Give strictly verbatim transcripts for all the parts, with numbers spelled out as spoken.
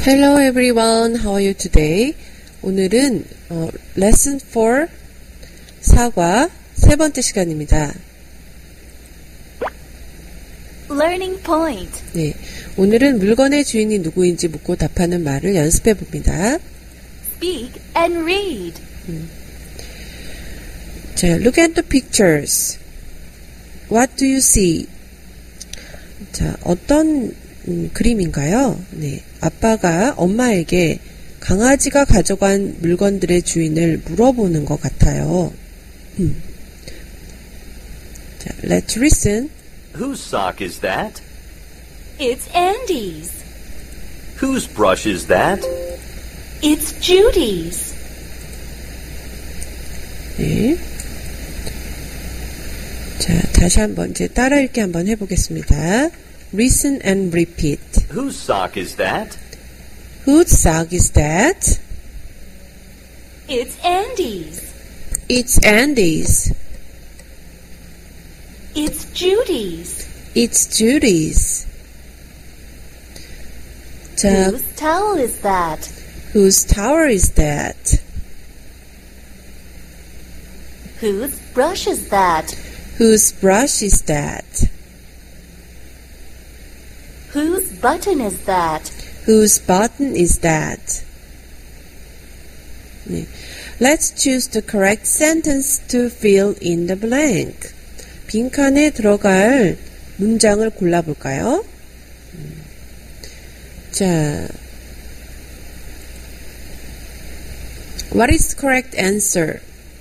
Hello everyone, how are you today? 오늘은 어, lesson four 사과 세 번째 시간입니다. Learning point. 네, 오늘은 물건의 주인이 누구인지 묻고 답하는 말을 연습해 봅니다. Speak and read. 음. 자, look at the pictures. What do you see? 자, 어떤 음, 그림인가요? 네, 아빠가 엄마에게 강아지가 가져간 물건들의 주인을 물어보는 것 같아요. 음. 자, let's listen. Whose sock is that? It's Andy's. Whose brush is that? It's Judy's. 네. 자, 다시 한번 이제 따라 읽기 한번 해보겠습니다. Listen and repeat. Whose sock is that? Whose sock is that? It's Andy's. It's Andy's. It's Judy's. It's Judy's. 자, Whose towel is that? whose towel is that? Whose brush is that? Whose brush is that? Whose button is that? Whose button is that? 네. Let's choose the correct sentence to fill in the blank. 빈칸에 들어갈 문장을 골라볼까요? 음. 자, what is the correct answer?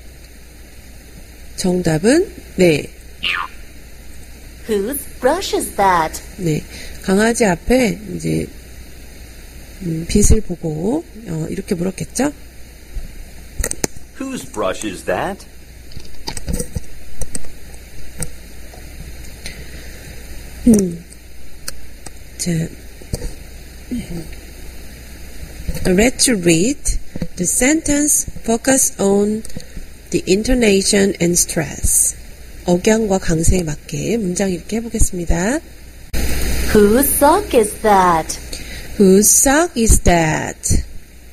정답은 네. Whose brush is that? 네. 강아지 앞에 이제 음, 빛을 보고 어, 이렇게 물었겠죠? Whose brush is that? 음. 자, let's read the sentence. Focus on the intonation and stress. 억양과 강세에 맞게 문장 읽기 해보겠습니다. Whose sock is that? Whose sock is that?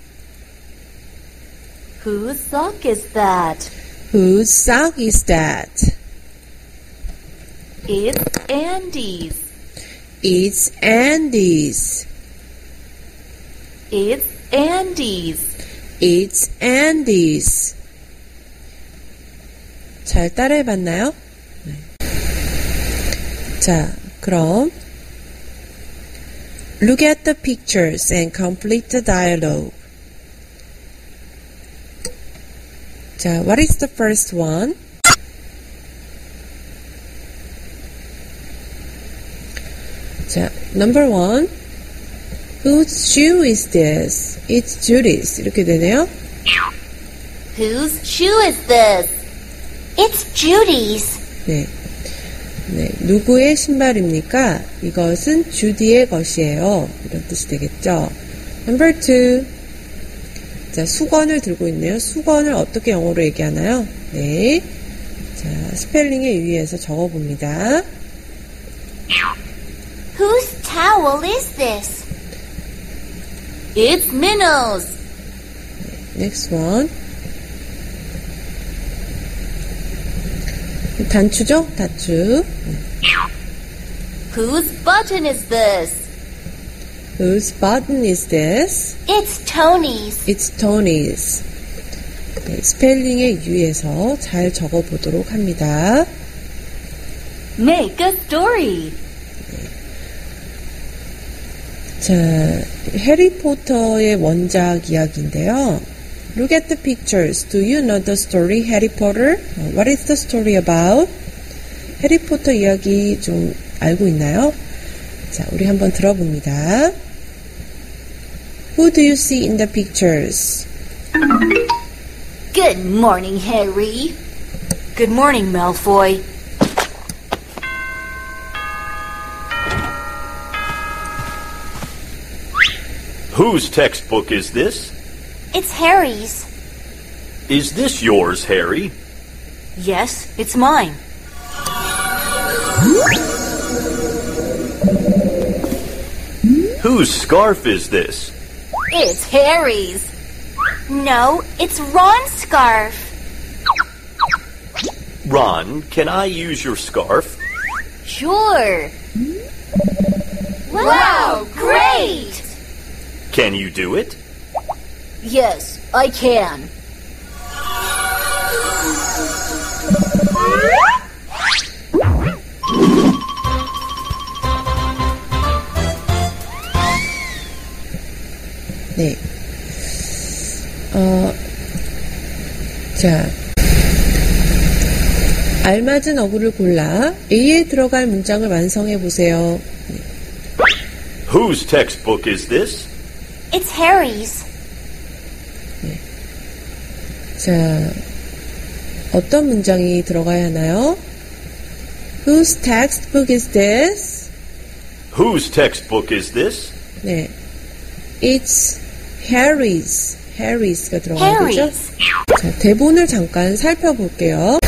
Whose sock is that? Whose sock is that? It's Andy's. It's Andy's. It's Andy's. It's Andy's. 잘 따라해봤나요? 네. 자, 그럼 look at the pictures and complete the dialogue. 자, what is the first one? 자, number one. Whose shoe is this? It's Judy's. 이렇게 되네요. Whose shoe is this? It's Judy's. 네. 네. 누구의 신발입니까? 이것은 주디의 것이에요. 이런 뜻이 되겠죠. Number two. 자, 수건을 들고 있네요. 수건을 어떻게 영어로 얘기하나요? 네. 자, 스펠링에 유의해서 적어봅니다. Whose towel is this? It's Minnow's. Next one. 단추죠? 단추. Whose button is this? Whose button is this? It's Tony's. It's Tony's. 네, 스펠링에 유의해서 잘 적어보도록 합니다. Make a story. 자, 해리포터의 원작 이야기인데요. Look at the pictures. Do you know the story, Harry Potter? What is the story about? 해리포터 이야기 좀 알고 있나요? 자, 우리 한번 들어봅니다. Who do you see in the pictures? Good morning, Harry. Good morning, Malfoy. Whose textbook is this? It's Harry's. Is this yours, Harry? Yes, it's mine. Whose scarf is this? It's Harry's. No, it's Ron's scarf. Ron, can I use your scarf? Sure. Wow, great! Can you do it? Yes, I can. 네. 어, 자. 알맞은 어구를 골라 A에 들어갈 문장을 완성해 보세요. Whose textbook is this? It's Harry's. 네. 자, 어떤 문장이 들어가야 하나요? Whose textbook is this? Whose textbook is this? 네. It's Harry's. Harry's가 들어가야 되죠? Harry's. 자, 대본을 잠깐 살펴볼게요.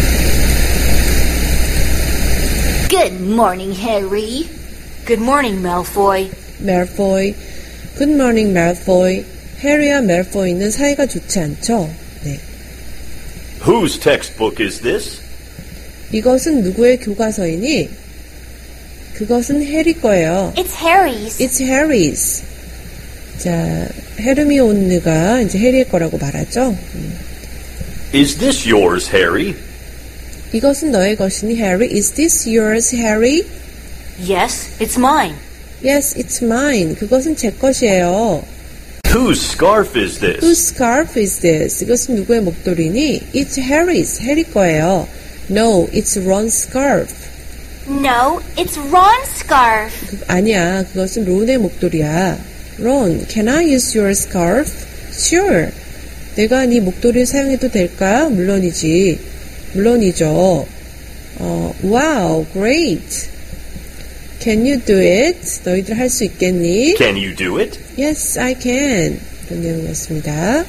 Good morning, Harry. Good morning, Malfoy. Malfoy. Good morning, Malfoy. 해리와 멜포이는 사이가 좋지 않죠? 네. Whose textbook is this? 이것은 누구의 교과서이니? 그것은 해리 거예요. It's Harry's. It's Harry's. 자, 헤르미온느가 이제 해리의 거라고 말하죠. 음. Is this yours, Harry? 이것은 너의 것이니, Harry? Is this yours, Harry? Yes, it's mine. Yes, it's mine. 그것은 제 것이에요. Whose scarf is this? Whose scarf is this? 이것은 누구의 목도리니? It's Harry's. 해리 거예요. No, it's Ron's scarf. No, it's Ron's scarf. 그, 아니야, 그것은 론의 목도리야. Ron, can I use your scarf? Sure. 내가 네 목도리를 사용해도 될까? 물론이지. 물론이죠. 어, wow, great. Can you do it? 너희들 할 수 있겠니? Can you do it? Yes, I can. 그런 내용이었습니다.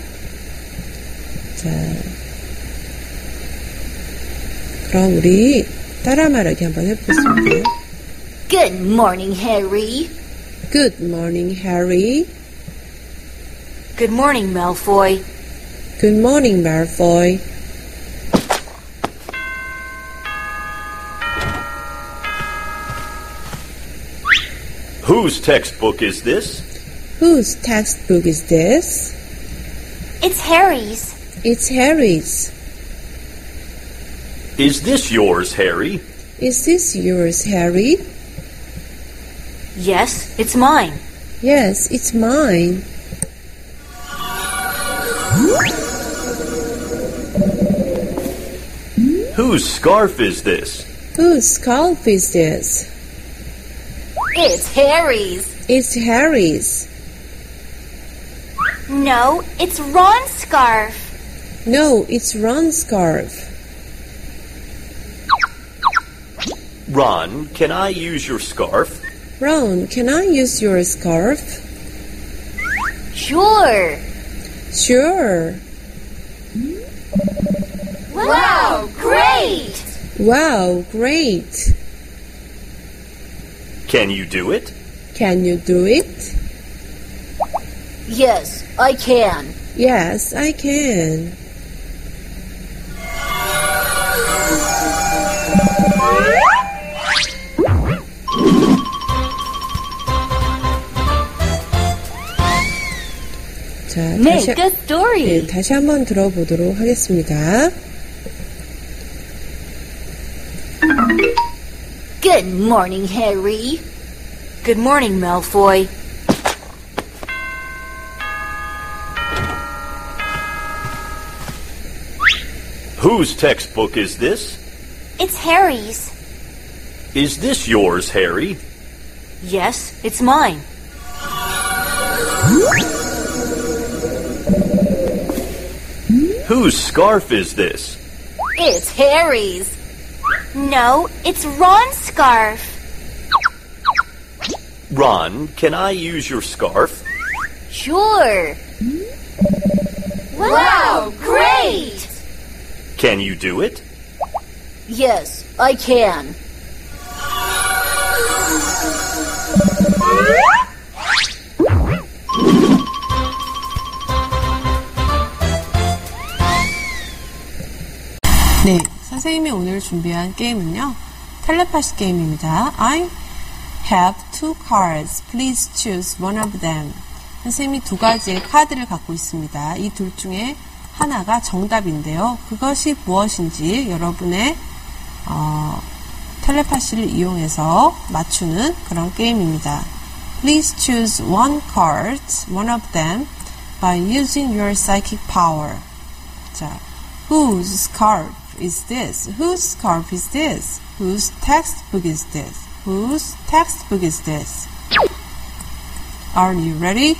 자, 그럼 우리 따라 말하기 한번 해보겠습니다. Good morning, Harry. Good morning, Harry. Good morning, Malfoy. Good morning, Malfoy. Whose textbook is this? Whose textbook is this? It's Harry's. It's Harry's. Is this yours, Harry? Is this yours, Harry? Yes, it's mine. Yes, it's mine. Whose scarf is this? Whose scarf is this? It's Harry's. It's Harry's. No, it's Ron's scarf. No, it's Ron's scarf. Ron, can I use your scarf? Ron, can I use your scarf? Sure. Sure. Wow, great! Wow, great. Can you do it? Can you do it? Yes, I can. Yes, I can. 자, 다시, Make a story. 네, 다시 한번 들어보도록 하겠습니다. Good morning, Harry. Good morning, Malfoy. Whose textbook is this? It's Harry's. Is this yours, Harry? Yes, it's mine. Whose scarf is this? It's Harry's. No, it's Ron's scarf. Ron, can I use your scarf? Sure. Wow, great! Can you do it? Yes, I can. 선생님이 오늘 준비한 게임은요, 텔레파시 게임입니다. I have two cards. Please choose one of them. 선생님이 두 가지의 카드를 갖고 있습니다. 이 둘 중에 하나가 정답인데요. 그것이 무엇인지 여러분의 어, 텔레파시를 이용해서 맞추는 그런 게임입니다. Please choose one card, one of them, by using your psychic power. 자, whose scarf is this? Whose scarf is this? Whose textbook is this? Whose textbook is this? Are you ready?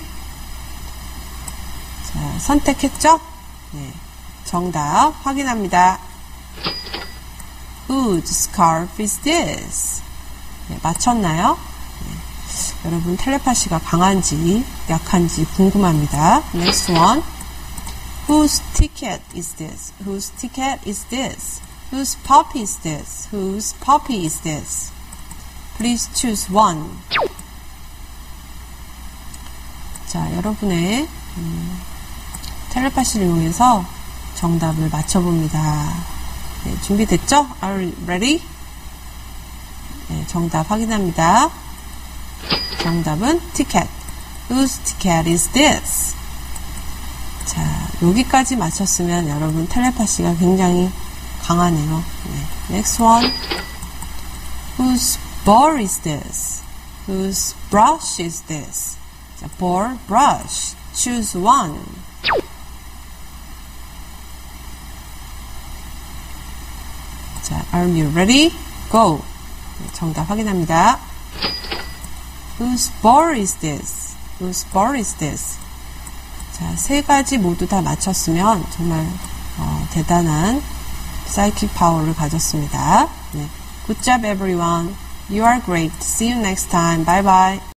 자, 선택했죠? 네, 정답 확인합니다. Whose scarf is this? 네, 맞췄나요? 네, 여러분 텔레파시가 강한지 약한지 궁금합니다. Next one. Whose ticket is this? Whose ticket is this? Whose puppy is this? Whose puppy is this? Please choose one. 자, 여러분의 음, 텔레파시를 이용해서 정답을 맞춰봅니다. 네, 준비됐죠? Are you ready? 네, 정답 확인합니다. 정답은 ticket. Whose ticket is this? 자, 여기까지 맞췄으면 여러분 텔레파시가 굉장히 강하네요. 네. Next one. Whose ball is this? Whose brush is this? 자, ball, brush. Choose one. 자, are you ready? Go. 네, 정답 확인합니다. Whose ball is this? Whose ball is this? 자, 세 가지 모두 다 맞췄으면 정말 어, 대단한 사이킥 파워를 가졌습니다. 네. Good job everyone. You are great. See you next time. Bye bye.